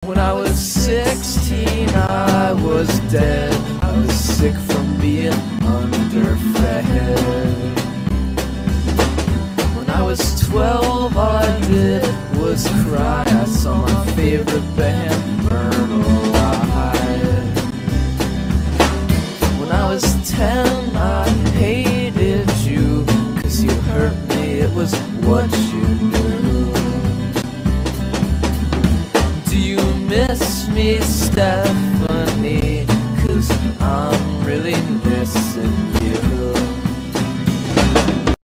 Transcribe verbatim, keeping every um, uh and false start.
When I was sixteen, I was dead. I was sick from being underfed. When I was twelve, all I did was cry. I saw my favorite band burn alive. When I was ten, I hated you, 'cause you hurt me, it was what you knew. Do you miss me, Steph?